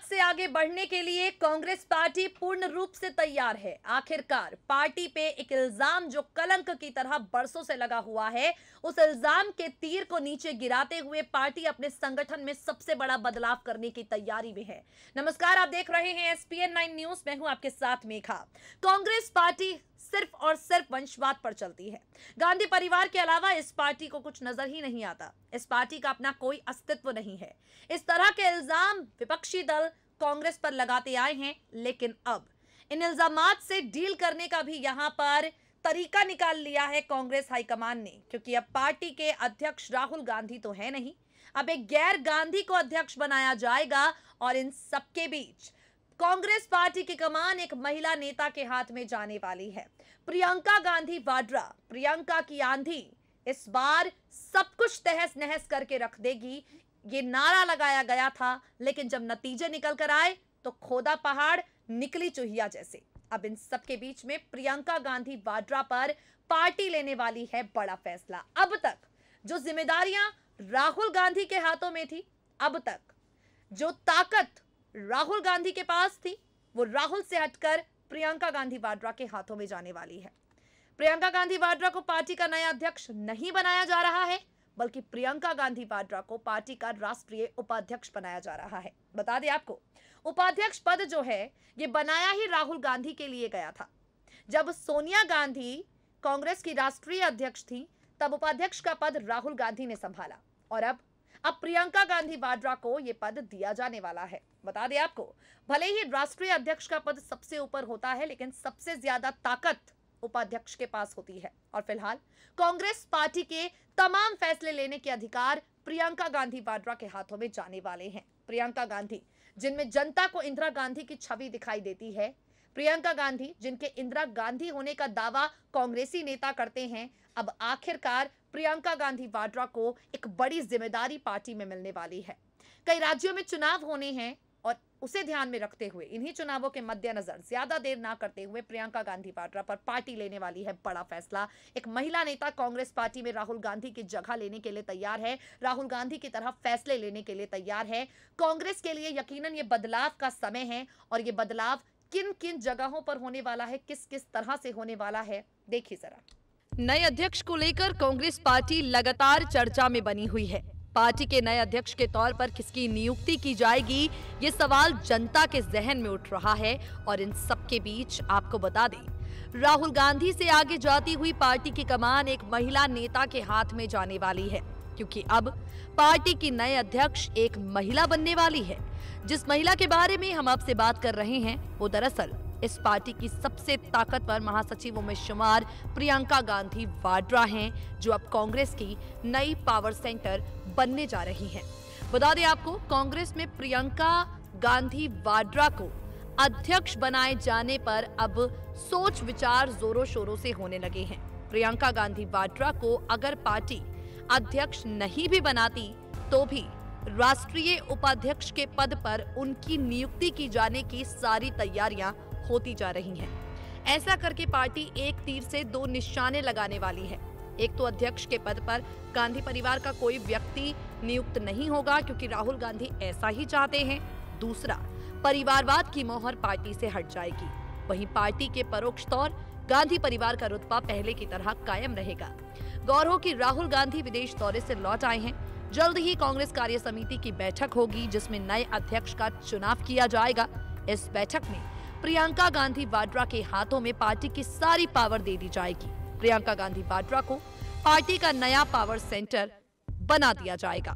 से आगे बढ़ने के लिए कांग्रेस पार्टी पूर्ण रूप से तैयार है। आखिरकार पार्टी पे एक इल्जाम जो कलंक की तरह बरसों से लगा हुआ है, उस इल्जाम के तीर को नीचे गिराते हुए पार्टी अपने संगठन में सबसे बड़ा बदलाव करने की तैयारी में है। नमस्कार, आप देख रहे हैं SPN 9 न्यूज। मैं हूं आपके साथ मेघा। कांग्रेस पार्टी सिर्फ और सिर्फ वंशवाद पर चलती है। गांधी परिवार के अलावा इस पार्टी को कुछ नजर ही नहीं आता। इस पार्टी का अपना कोई अस्तित्व नहीं है। इस तरह के इल्जाम विपक्षी दल कांग्रेस पर लगाते आए हैं, लेकिन अब इन इल्जामात से डील करने का भी यहां पर तरीका निकाल लिया है कांग्रेस हाईकमान ने, क्योंकि अब पार्टी के अध्यक्ष राहुल गांधी तो है नहीं, अब एक गैर गांधी को अध्यक्ष बनाया जाएगा और इन सबके बीच कांग्रेस पार्टी की कमान एक महिला नेता के हाथ में जाने वाली है। प्रियंका गांधी वाड्रा, प्रियंका की आंधी इस बार सब कुछ तहस नहस करके रख देगी, ये नारा लगाया गया था, लेकिन जब नतीजे निकल कर आए तो खोदा पहाड़ निकली चूहिया जैसे। अब इन सब के बीच में प्रियंका गांधी वाड्रा पर पार्टी लेने वाली है बड़ा फैसला। अब तक जो जिम्मेदारियां राहुल गांधी के हाथों में थी, अब तक जो ताकत राहुल गांधी के पास थी, वो राहुल से हटकर प्रियंका गांधी वाड्रा के हाथों में जाने वाली है। प्रियंका गांधी वाड्रा को पार्टी का नया अध्यक्ष नहीं बनाया जा रहा है, बल्कि प्रियंका गांधी वाड्रा को पार्टी का राष्ट्रीय उपाध्यक्ष बनाया जा रहा है। बता दें आपको, उपाध्यक्ष पद जो है ये बनाया ही राहुल गांधी के लिए गया था। जब सोनिया गांधी कांग्रेस की राष्ट्रीय अध्यक्ष थी, तब उपाध्यक्ष का पद राहुल गांधी ने संभाला और अब प्रियंका गांधी वाड्रा को यह पद दिया जाने वाला है। बता दें आपको, भले ही राष्ट्रीय अध्यक्ष का पद सबसे ऊपर होता है, लेकिन सबसे ज्यादा ताकत उपाध्यक्ष के पास होती है और फिलहाल कांग्रेस पार्टी के तमाम फैसले लेने के अधिकार प्रियंका गांधी वाड्रा के हाथों में जाने वाले हैं। प्रियंका गांधी जिनमें जनता को इंदिरा गांधी की छवि दिखाई देती है, प्रियंका गांधी जिनके इंदिरा गांधी होने का दावा कांग्रेसी नेता करते हैं, अब आखिरकार प्रियंका गांधी वाड्रा को एक बड़ी जिम्मेदारी पार्टी में मिलने वाली है। कई राज्यों में चुनाव होने हैं और उसे ध्यान में रखते हुए, इन्हीं चुनावों के मद्देनजर ज्यादा देर ना करते हुए प्रियंका गांधी वाड्रा पर पार्टी लेने वाली है बड़ा फैसला। एक महिला नेता कांग्रेस पार्टी में राहुल गांधी की जगह लेने के लिए तैयार है, राहुल गांधी की तरह फैसले लेने के लिए तैयार है। कांग्रेस के लिए यकीनन ये बदलाव का समय है और ये बदलाव किन किन जगहों पर होने वाला है, किस किस तरह से होने वाला है, देखिए जरा। नए अध्यक्ष को लेकर कांग्रेस पार्टी लगातार चर्चा में बनी हुई है। पार्टी के नए अध्यक्ष के तौर पर किसकी नियुक्ति की जाएगी, ये सवाल जनता के जहन में उठ रहा है और इन सबके बीच आपको बता दें, राहुल गांधी से आगे जाती हुई पार्टी की कमान एक महिला नेता के हाथ में जाने वाली है, क्योंकि अब पार्टी की नए अध्यक्ष एक महिला बनने वाली है। जिस महिला के बारे में हम आपसे बात कर रहे हैं, वो दरअसल इस पार्टी की सबसे ताकतवर महासचिवों में शुमार प्रियंका गांधी वाड्रा हैं, जो अब कांग्रेस की नई पावर सेंटर बनने जा रही हैं। बता दें आपको, कांग्रेस में प्रियंका गांधी वाड्रा को अध्यक्ष बनाए जाने पर अब सोच विचार जोरों शोरों से होने लगे हैं। प्रियंका गांधी वाड्रा को अगर पार्टी अध्यक्ष नहीं भी बनाती तो भी राष्ट्रीय उपाध्यक्ष के पद पर उनकी नियुक्ति की जाने की सारी तैयारियां होती जा रही हैं। ऐसा करके पार्टी एक तीर से दो निशाने लगाने वाली है। एक तो अध्यक्ष के पद पर गांधी परिवार का कोई व्यक्ति नियुक्त नहीं होगा, क्योंकि राहुल गांधी ऐसा ही चाहते हैं। दूसरा, परिवारवाद की मोहर पार्टी से हट जाएगी। वहीं पार्टी के परोक्ष तौर गांधी परिवार का रुतबा पहले की तरह कायम रहेगा। गौर हो कि राहुल गांधी विदेश दौरे से लौट आए हैं। जल्द ही कांग्रेस कार्य समिति की बैठक होगी, जिसमें नए अध्यक्ष का चुनाव किया जाएगा। इस बैठक में प्रियंका गांधी वाड्रा के हाथों में पार्टी की सारी पावर दे दी जाएगी। प्रियंका गांधी वाड्रा को पार्टी का नया पावर सेंटर बना दिया जाएगा।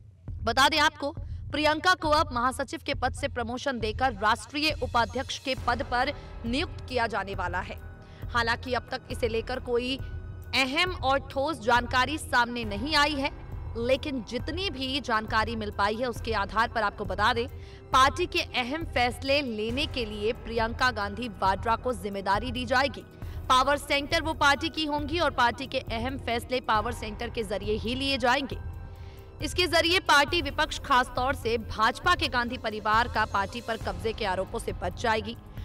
बता दें आपको, प्रियंका को अब महासचिव के पद से प्रमोशन देकर राष्ट्रीय उपाध्यक्ष के पद पर नियुक्त किया जाने वाला है। हालांकि अब तक इसे लेकर कोई अहम और ठोस जानकारी सामने नहीं आई है, लेकिन जितनी भी जानकारी मिल पाई है उसके आधार पर आपको बता दें, पार्टी के अहम फैसले लेने के लिए प्रियंका गांधी वाड्रा को जिम्मेदारी दी जाएगी। पावर सेंटर वो पार्टी की होंगी और पार्टी के अहम फैसले पावर सेंटर के जरिए ही लिए जाएंगे। इसके जरिए पार्टी विपक्ष, खासतौर से भाजपा के गांधी परिवार का पार्टी पर कब्जे के आरोपों से बच जाएगी।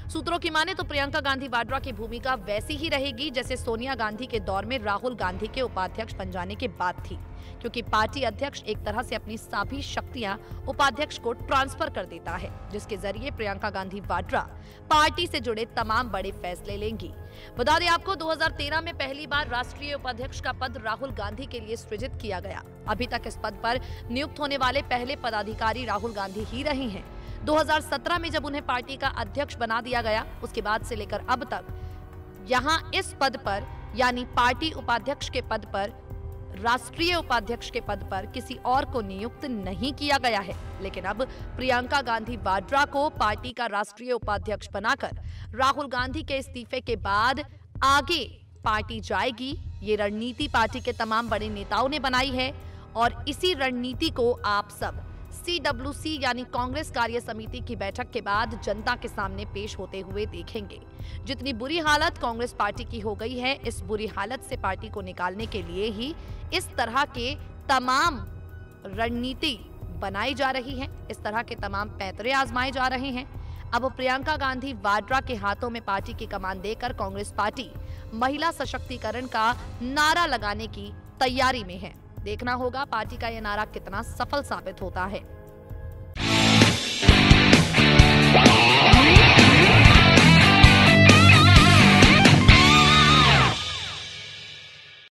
सूत्रों की माने तो प्रियंका गांधी वाड्रा की भूमिका वैसी ही रहेगी जैसे सोनिया गांधी के दौर में राहुल गांधी के उपाध्यक्ष बन जाने के बाद थी, क्योंकि पार्टी अध्यक्ष एक तरह से अपनी सभी शक्तियां उपाध्यक्ष को ट्रांसफर कर देता है, जिसके जरिए प्रियंका गांधी वाड्रा पार्टी से जुड़े तमाम बड़े फैसले लेंगी। बता दें आपको 2013 में पहली बार राष्ट्रीय उपाध्यक्ष का पद राहुल गांधी के लिए सृजित किया गया। अभी तक इस पद पर नियुक्त होने वाले पहले पदाधिकारी राहुल गांधी ही रहे हैं। 2017 में जब उन्हें पार्टी का अध्यक्ष बना दिया गया, उसके बाद से लेकर अब तक यहां इस पद पर यानी पार्टी उपाध्यक्ष के पद पर, राष्ट्रीय उपाध्यक्ष के पद पर किसी और को नियुक्त नहीं किया गया है। लेकिन अब प्रियंका गांधी वाड्रा को पार्टी का राष्ट्रीय उपाध्यक्ष बनाकर राहुल गांधी के इस्तीफे के बाद आगे पार्टी जाएगी। ये रणनीति पार्टी के तमाम बड़े नेताओं ने बनाई है और इसी रणनीति को आप सब CWC यानी कांग्रेस कार्य समिति की बैठक के बाद जनता के सामने पेश होते हुए देखेंगे। जितनी बुरी हालत कांग्रेस पार्टी की हो गई है, इस बुरी हालत से पार्टी को निकालने के लिए ही इस तरह के तमाम रणनीति बनाई जा रही है, इस तरह के तमाम पैंतरे आजमाए जा रहे हैं। अब प्रियंका गांधी वाड्रा के हाथों में पार्टी की कमान देकर कांग्रेस पार्टी महिला सशक्तिकरण का नारा लगाने की तैयारी में है। देखना होगा पार्टी का यह नारा कितना सफल साबित होता है।